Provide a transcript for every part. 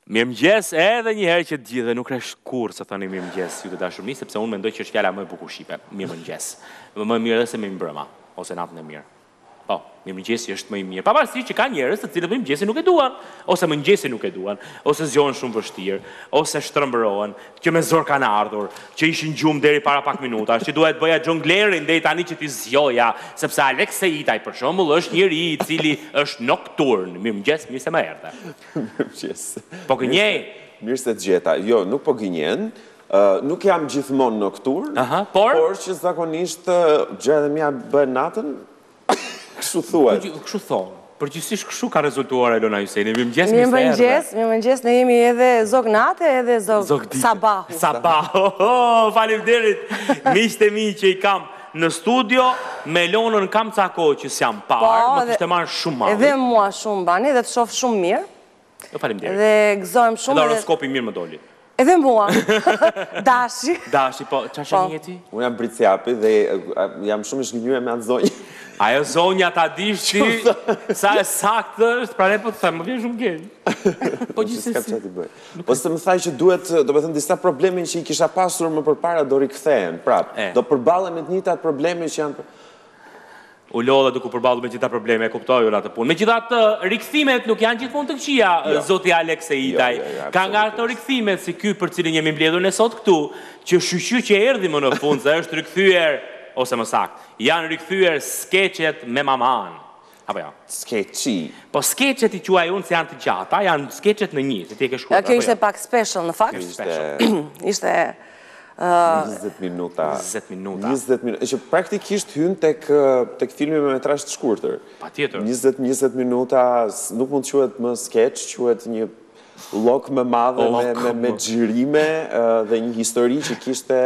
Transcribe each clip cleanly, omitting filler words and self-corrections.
Mirëmëngjes edhe një herë që gjithë nuk është kurrë se thoni mirëmëngjes ju të dashur miq, sepse unë mendoj që është fjala më e bukur shipe, mirëmëngjes. Më mirë edhe se më mbrëma ose natën e mirë. Po, mirëmëngjesi është më i mirë. Pavarësisht që ka njerëz të cilët mirëmëngjesin nuk e duan, ose mëngjesin nuk e duan, ose zgjohen shumë vështirë, ose shtrëmbërohen, që me zor kanë ardhur, që ishin gjumë deri para pak minutash, që duhet bëja xhonglerin deri tani që ti zgjoja, sepse Alekseita për shembull është njëri i cili është nokturn. Mirëmëngjes, mirë se më erdhe. Mirëmëngjes. Po gënjej. Mirë se të gjeta. Jo, nuk po gënjen. Nuk jam gjithmonë nokturn, por që zakonisht gjërat e mia bëhen natën. Kështu thuhet. Kështu thon. Përgjithsisht kështu ka rezultuar Elona Hyseni. Mirëmëngjes, mirëmëngjes, ne jemi edhe zog nate edhe zog sabahu. Sabahu. Faleminderit. Miqtë e mi që i kam në studio, me Elonën kam ca kohë që s'jam parë, më kishte marrë shumë malli. Edhe mua shumë bani dhe të shoh shumë mirë. Jo, faleminderit. Dhe gëzojmë shumë. Edhe horoskopi mirë më doli. Edhe mua. Dashi. Dashi, po, çfarë shani ti? Unë jam Briciapi dhe jam shumë i zgjënjur me atë zonjë. Ajo zonja ta dish ti sa e saktë është, pra ne po të them, më vjen shumë keq. Po gjithsesi. Ose më thaj që duhet, do të thënë disa probleme që i kisha pasur më përpara do rikthehen, prapë. Do përballen me të njëjtat probleme që janë. U lodha duke përballur me gjitha probleme, e kuptoj unë atë punë. Megjithatë, rikthimet nuk janë gjithmonë të këqija, zoti Alekseitaj. Ka nga ato rikthimet si ky për cilin jemi mbledhur ne sot këtu, që shqyqy që erdhi më në fund se është rikthyer ose më saktë, janë rikthyer skeqet me maman. Apo jo? Skeqi. Po skeqet i quaj unë se janë të gjata, janë skeqet në një, se ti e ke shkruar. Kjo ishte pak special në fakt. Ishte 20 minuta. 20 minuta. 20 minuta. Që praktikisht hyn tek filmi me metrazh të shkurtër. Patjetër. 20 minuta nuk mund të quhet më skeç, quhet një lok më madhe me xhirime dhe një histori që kishte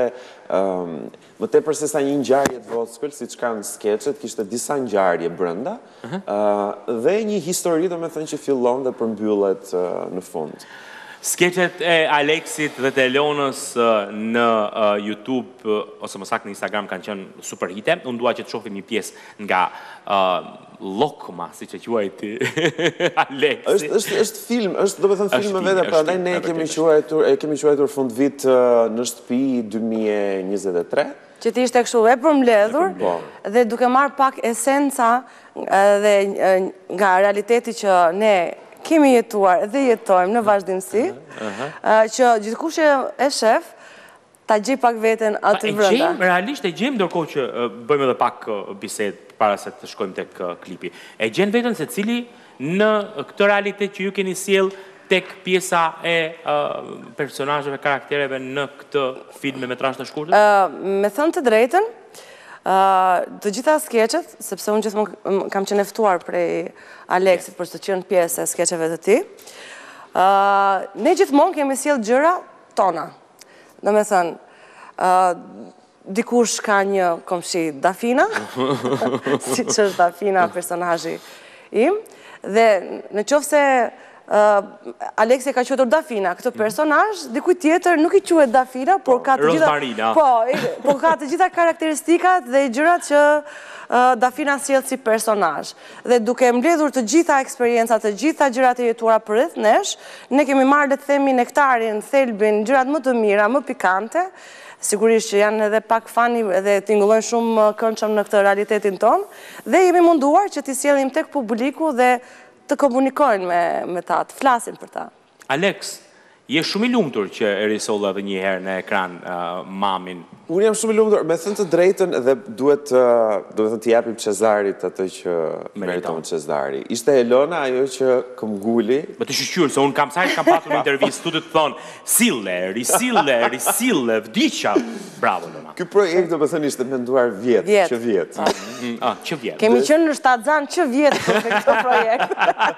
më tepër se sa një ngjarje të vogël, siç kanë skeçet, kishte disa ngjarje brenda dhe një histori, domethënë, që fillon dhe përmbyllet në fund. Skeqet e Aleksit dhe të Elonës në YouTube, ose më saktë në Instagram, kanë qenë super hite. Unë dua që të shohim një pjesë nga Lokma, siç e quaj ti, Aleksi. Është film, është domethënë film vetë, prandaj ne e kemi quajtur fund vit në shtëpi 2023. Që ti ishte kështu e përmbledhur dhe duke marrë pak esenca dhe nga realiteti që ne kemi jetuar dhe jetojmë në vazhdimsi, që gjithkush e shef, ta gjej pak veten aty brenda. Realisht e gjejmë, ndërkohë që bëjmë edhe pak bisedë para se të shkojmë tek klipi. E gjen veten se cili në këtë realitet që ju keni sjell tek pjesa e personazheve, karaktereve në këtë film me metrazh të shkurtër? Me thënë të drejtën, të gjitha skeqet, sepse unë gjithmonë kam qenë e ftuar prej Aleksit për të qenë pjesë e skeqeve të tij, ne gjithmonë kemi sjell gjëra tona. Domethënë, dikush ka një komshi Dafina, siç është Dafina personazhi im, dhe në qoftë se Aleksi ka quajtur Dafina, këtë personazh, dikujt tjetër nuk i quhet Dafina, por ka të gjitha po ka të gjitha karakteristikat dhe gjërat që Dafina sjell si personazh. Dhe duke mbledhur të gjitha eksperiencat, të gjitha gjërat e jetuara përreth nesh, ne kemi marrë, le të themi, nektarin, thelbin, gjërat më të mira, më pikante. Sigurisht që janë edhe pak fani dhe tingëllojnë shumë këndshëm në këtë realitetin ton, dhe jemi munduar që t'i sjellim tek publiku dhe të komunikojnë me ta, të flasin për ta. Aleks, je shumë i lumtur që e risolla edhe një herë në ekran mamin. Unë jam shumë i lumtur, me thënë të drejtën, dhe duhet të japim Cezarit atë që meriton Cezari. Ishte Elona ajo që këmbguli. Më të shqyqyr, se unë kam patur një intervistë, tu të thonë, sille, risille, vdiqa. Bravo, Elona. Ky projekt, do më thënë, ishte menduar vjetë. Që vjetë. Kemi qenë në Shtatzan që vjetë për këtë projekt.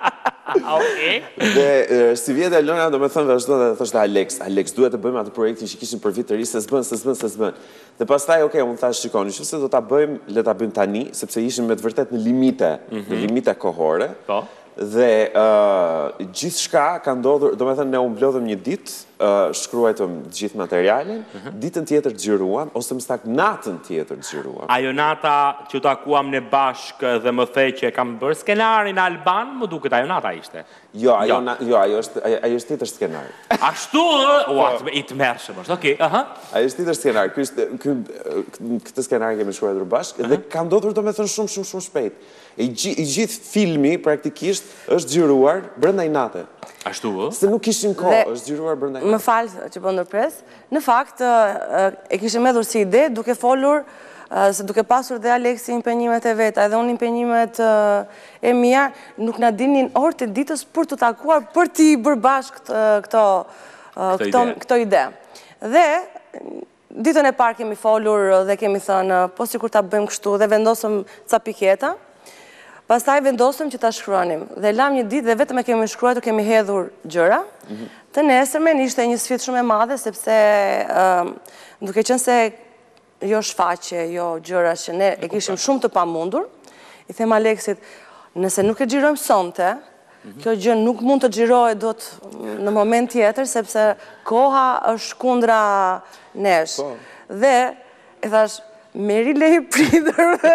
Dhe si vjetë Elona, do më thënë, vazhdo dhe thoshte Alex, duhet të bëjmë atë projektin që kishin për vit të ri, se s'bën. Dhe pastaj, unë thash, shikoni, që se do ta bëjmë, le ta bëjmë tani, sepse ishim me të vërtet në limite kohore, Dhe gjithë shka ka ndodhur, do me thënë ne u mblodhëm një ditë, shkruajtëm gjithë materialin, ditën tjetër xhiruam, ose më sakt natën tjetër xhiruam. Ajo nata që u takuam në bashkë dhe më thej që kam bërë skenarin Alban, më duket ajo nata ishte. Jo, ajo është tjetër skenar. Ashtu, i të mërshëm është, okej, Ajo është tjetër skenar. Këtë skenar kemi shkruar bashkë dhe ka ndodhur do me thënë shumë shpejt. I gjithë filmi praktikisht është xhiruar brenda një nate. Ashtu, Se nuk kishim kohë, është xhiruar brenda një nate. Më falë që po ndërpres. Në fakt, e kishim edhur si ide duke folur se duke pasur dhe Aleksi impenjimet e veta, edhe unë impenjimet e mia, nuk na dinin orët e ditës për të takuar, për t'i bërë bashkë këto ide. Dhe ditën e parë kemi folur dhe kemi thënë, po sikur ta bëjmë kështu, dhe vendosëm ca piketa. Pastaj vendosëm që ta shkruanim. Dhe lam një ditë dhe vetëm e kemi shkruar, kemi hedhur gjëra. Të nesërmen ishte një sfidë shumë e madhe, sepse duke qenë se jo shfaqje, jo gjëra që ne e kishim shumë të pamundur, i them Aleksit, nëse nuk e xhirojmë sonte, kjo gjë nuk mund të xhirohet dot në moment tjetër, sepse koha është kundra nesh. Dhe e thash, Meri lehi pritërve,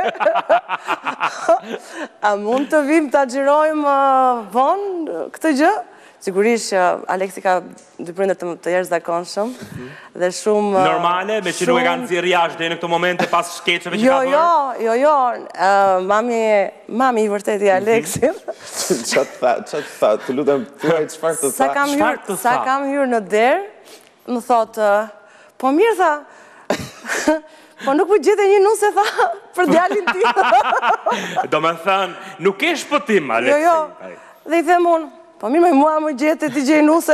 a mund të vim të xhirojmë vonë këtë gjë? Sigurisht që Aleksi ka dy prindër të jashtëzakonshëm dhe shumë... Normale, me që nuk e kanë nxjerrë jashtë deri në këto momente pas skeçeve që ka bërë? Jo, mami i vërtet i Aleksit. Çfarë tha? Të lutem, thuaj çfarë të tha? Sa kam hyrë në derë, më thotë, po mirë tha, po nuk më gjete një nuse, tha, për djalin ti. Do me thënë, nuk e shpëtim, Aleksi. Jo, dhe i them unë, po mirë, mua më gjete ti gjej nuse,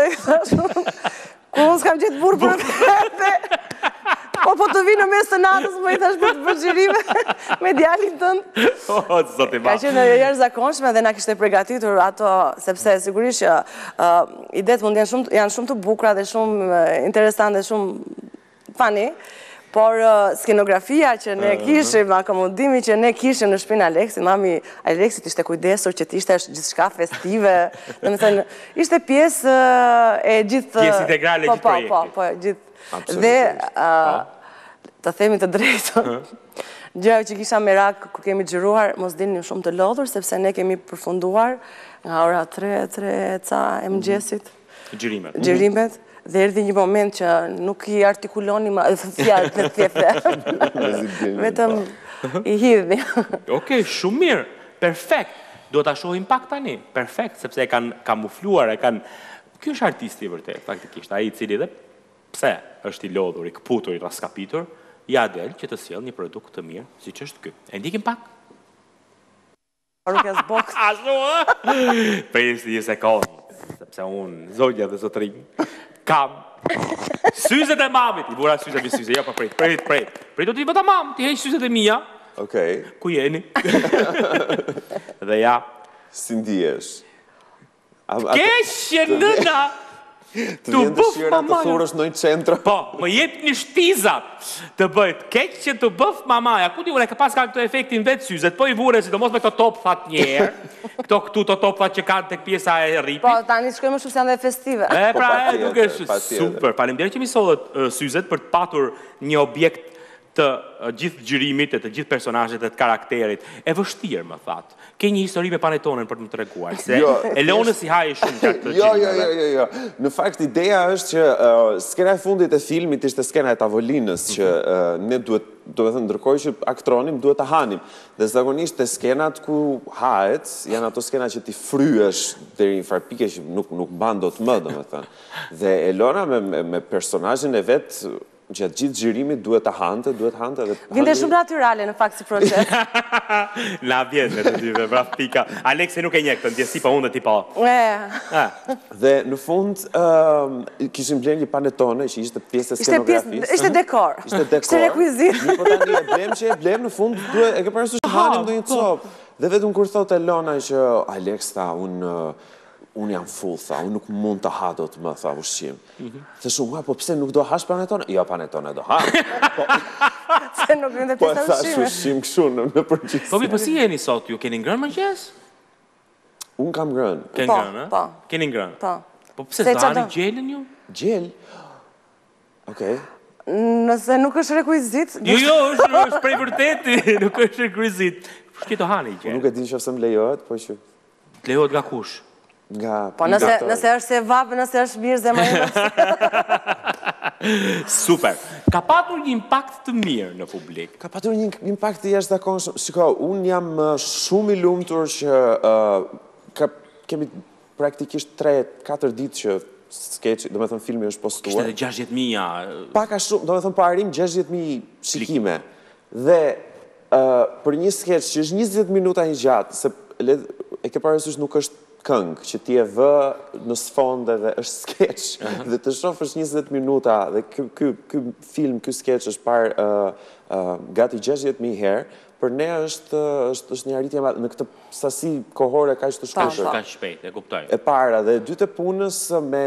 ku unë s'kam gjetë burë për vete. Po të vi në mes të natës, më i thash për të përgjërime me djalin tënë. Ka qenë jashtëzakonshme dhe na kishte përgatitur ato, sepse sigurisht që idetë mund janë shumë të bukura dhe shumë interesante dhe shumë funny, por skenografia që ne kishim, akomodimi që ne kishim në shtëpinë Aleksit, mami Aleksit ishte kujdesur që t'ishte gjithçka festive, dhe me thënë, ishte pjesë e gjithë... Pjesë integrale e gjithë projektit. Po, gjithë. Dhe, të themi të drejtën, gjëja që kisha merak kur kemi xhiruar, mos dilnin shumë të lodhur, sepse ne kemi përfunduar nga ora 3 ca e mëngjesit. Xhirimet. Dhe erdhi një moment që nuk i artikuloni fjalët në thjefte. Vetëm i hidhni. Okej, shumë mirë. Perfekt. Do ta shohim pak tani. Perfekt, sepse e kanë kamufluar, e kanë... Ky është artisti i vërtet, faktikisht. Ai i cili dhe pse është i lodhur, i kputur, i raskapitur, ja del që të sjell një produkt të mirë, siç është ky. E ndikim pak? Rukës box. Ashtu, Prisni një sekondë, sepse unë, zogja dhe zotërim, kam syzet e mamit. I bura syzet e syze, jo, pa prit. Do t'i bëta mam, ti heq syzet e mia. Okej. Ku jeni? Dhe ja. Si ndihesh? Keqe nëna! Të vjen dëshira të thurësh në një qendrë? Po, më jep një shtizat të bëjt keq që të bëf mamaja. Ku di unë e ka pas ka këto efektin vetë syzet, po i vure sidomos me këto top fat njerë, këto top fat që kanë tek pjesa e rripit. Po, tani shkojmë shumë se janë dhe festive. Pra, duke super. Faleminderit që mi sollet syzet për të patur një objekt të gjithë xhirimit, të gjithë personazhet e të karakterit. E vështirë, më thatë. Ke një histori me Panetonën për të më treguar, se Elonës i haje shumë gjatë të xhirimeve. Jo. Në fakt, ideja është që skena e fundit e filmit ishte skena e tavolinës, që ne duhet, do me thënë, ndërkohë që aktronim, duhet të hanim. Dhe zakonisht e skenat ku hahet, janë ato skena që ti fryesh deri një farpike që nuk mban dot më, do me thënë. Dhe Elona me personazhin e vet gjatë gjithë xhirimit duhet të hante dhe... Vinte shumë natyrale në fakt si proces. Na vjen me të dyve, braf pika. Aleksi nuk e njeh këtë ndjesi, po unë dhe ti po. Dhe në fund kishim bler një panetone që ishte pjesë e skenografisë. Ishte dekor. Ishte rekuizit. Një po tani e blem që e blem në fund, e ke parasysh të hanim ndonjë copë. Dhe vetëm kur thot Elona që Aleks tha, unë jam full, tha, unë nuk mund të ha do të më, tha, ushqim. Dhe shumë, po pse nuk do hash panetone? Jo, panetone do ha. Se nuk vjen dhe pjesa ushqime. Po thash ushqim këshu në përgjithësi. Po si jeni sot, ju keni ngrënë mëngjes? Unë kam ngrënë. Ke ngrënë, po. Keni ngrënë? Po. Po pse s'dani gjelën ju? Gjel? Okej. Nëse nuk është rekuizit... Jo, është prej vërteti, nuk është rekuizit. Shke të hani gjelë. Nuk e din që se më lejohet, po që... Lejohet nga kush? Nga... Po nëse është se vapë, nëse është mirë zemra Super. Ka patur një impakt të mirë në publik? Ka patur një impakt të jashtëzakonshëm. Shiko, unë jam shumë i lumtur që kemi praktikisht 3-4 ditë që skeç, do me thënë filmi është postuar. Kishte edhe 60.000... Paka shumë, do me thënë parim 60.000 shikime. Dhe për një skeç që është 20 minuta një gjatë, se e ke parasysh nuk është këngë, që ti e vë në sfonde dhe është skeç, dhe të shofësh 20 minuta, dhe ky film, ky skeç është parë gati 60.000 herë, për ne është një arritje në këtë sasi kohore kaq të shkurtër. Kaq shpejt, e kuptoj. E para, dhe dytë punës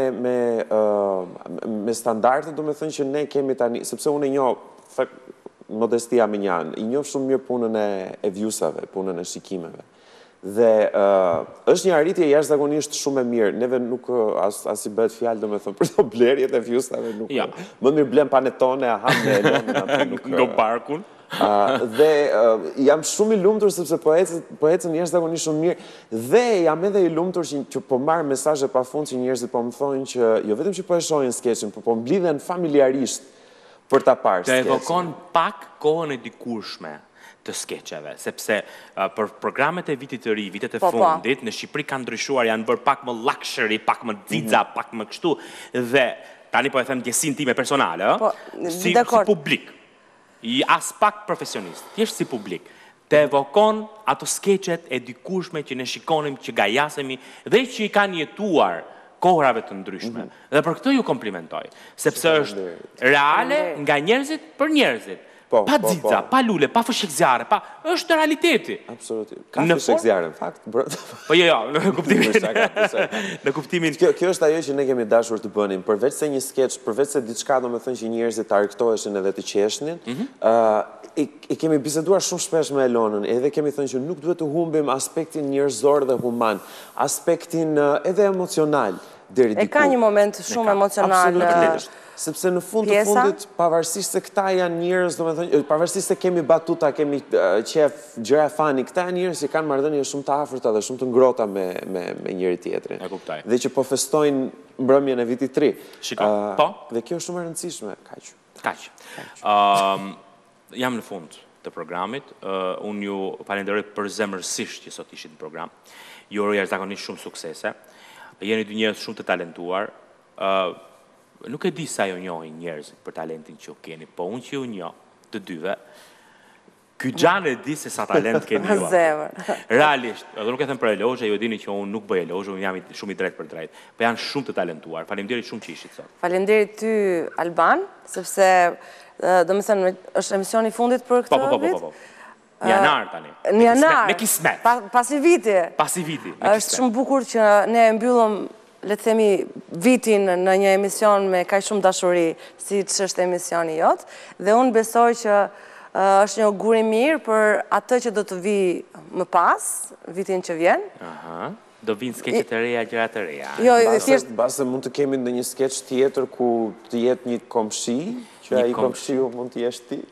me standarde, do me thënë që ne kemi tani, sepse unë e njoh, modestia me njanë, i njoh shumë mirë punën e viewsave, punën e shikimeve. Dhe është një arritje jashtëzakonisht shumë e mirë. Neve nuk as i bëhet fjalë, do me thënë, për të blerjet e viewsave, nuk. Më mirë blem panetone, ham me elon, Ngo parkun. Dhe jam shumë i lumtur sepse po ecën jashtëzakonisht shumë mirë, dhe jam edhe i lumtur që po marr mesazhe pafund që njerëzit po më thonë që jo vetëm që po e shohin skeçin, por po mblidhen familjarisht për ta parë skeçin. Të skeçin. evokon pak kohën e dikurshme të skeçeve, sepse për programet e vitit të ri, vitet e fundit, në Shqipëri kanë ndryshuar, janë bërë pak më luxury, pak më xixa, pak më kështu, dhe tani po e them ndjesin time personale, si publik. As pak profesionist, thjesht si publik, të evokon ato skeqet e dikurshme që ne shikonim, që gajasemi dhe që i kanë jetuar kohërave të ndryshme. Dhe për këtë ju komplimentoj, sepse është reale nga njerëzit për njerëzit. Pa dzidza, pa lule, pa fëshik zjarë, është realiteti. Absolutisht. Ka fëshik zjarë, në fakt. Po jo, në kuptimin. Në kuptimin. Kjo është ajo që ne kemi dashur të bënim. Përveç se një skeç, përveç se diçka do me thënë që njerëzit të argëtoheshin edhe të qeshnin, e kemi biseduar shumë shpesh me Elonën, edhe kemi thënë që nuk duhet të humbim aspektin njerëzor dhe human, aspektin edhe emocional. E ka një moment shumë emocional. Sepse në fund të fundit, pavarësisht se këta janë njerëz, pavarësisht se kemi batuta, kemi qef, gjëra fani, këta janë njerëz që kanë marrëdhënie shumë të afërta dhe shumë të ngrohta me njëri tjetrin. E kuptoj. Dhe që po festojnë mbrëmjen e vitit 3. Shikoj. Po. Dhe kjo është shumë e rëndësishme, kaq. Kaq. Jam në fund të programit. Unë ju falenderoj përzemërsisht që sot ishit në program. Ju uroj jashtëzakonisht shumë suksese. Jeni dy njerëz shumë të talentuar. Nuk e di sa ju njohin njerëzit për talentin që ju keni, po unë që ju njoh të dyve, ky Gjan e di se sa talent keni ju. Realisht, edhe nuk e them për elogje, ju e dini që unë nuk bëj elogje, unë jam shumë i drejt për drejt, po janë shumë të talentuar. Faleminderit shumë që ishit sot. Faleminderit ty, Alban, sepse do me thënë është emisioni fundit për këtë vit. Po. Në janar tani. Në janar. Me kismet. Pasi viti. Pasi viti. Është shumë bukur që ne mbyllëm, le të themi, vitin në një emision me kaq shumë dashuri, si që është emisioni jot, dhe unë besoj që është një augur i mirë për atë që do të vi më pas, vitin që vjen. Do vinë skeqet të reja, gjëra të reja. Jo, thjesht base mund të kemi në një skeç tjetër ku të jetë një komshi, që ai komshiu mund të jesh ti.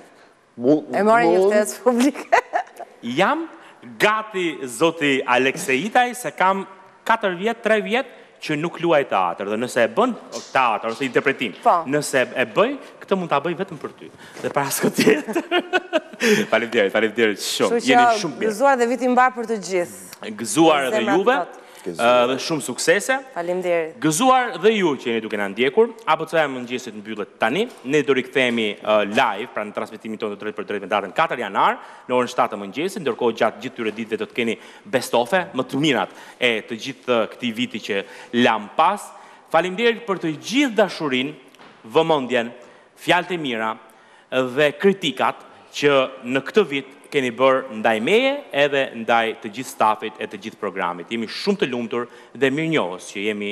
E marrë një ftesë publike. Jam gati zoti Aleksejitaj se kam 4 vjet, 3 vjet që nuk luaj teatr, dhe nëse e bën teatr ose interpretim, nëse e bëj, këtë mund ta bëj vetëm për ty. Dhe para s'ka tjetër. Faleminderit shumë. Jeni shumë mirë. Gëzuar dhe viti mbar për të gjithë. Gëzuar edhe juve. Dhe shumë suksese. Faleminderit. Gëzuar dhe ju që jeni duke na ndjekur. ABC-ja mëngjesit mbyllet tani. Ne do rikthehemi live, pra në transmetimin tonë të drejt për drejt në datën 4 janar, në orën 7 të mëngjesit, ndërkohë gjatë gjithë këtyre ditëve do të keni best-of-e, më të mirat e të gjithë këtij viti që lam pas. Faleminderit për të gjithë dashurinë, vëmendjen, fjalët e mira dhe kritikat që në këtë vit keni bërë ndaj meje edhe ndaj të gjithë stafit e të gjithë programit. Jemi shumë të lumtur dhe mirënjohës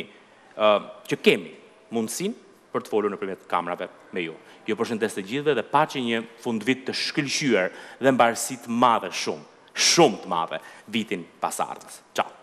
që kemi mundësinë për të folur nëpërmjet kamerave me ju. Ju përshëndes të gjithëve dhe paçi një fundvit të shkëlqyer dhe mbarësi të madhe shumë të madhe vitin pasardhës. Ciao.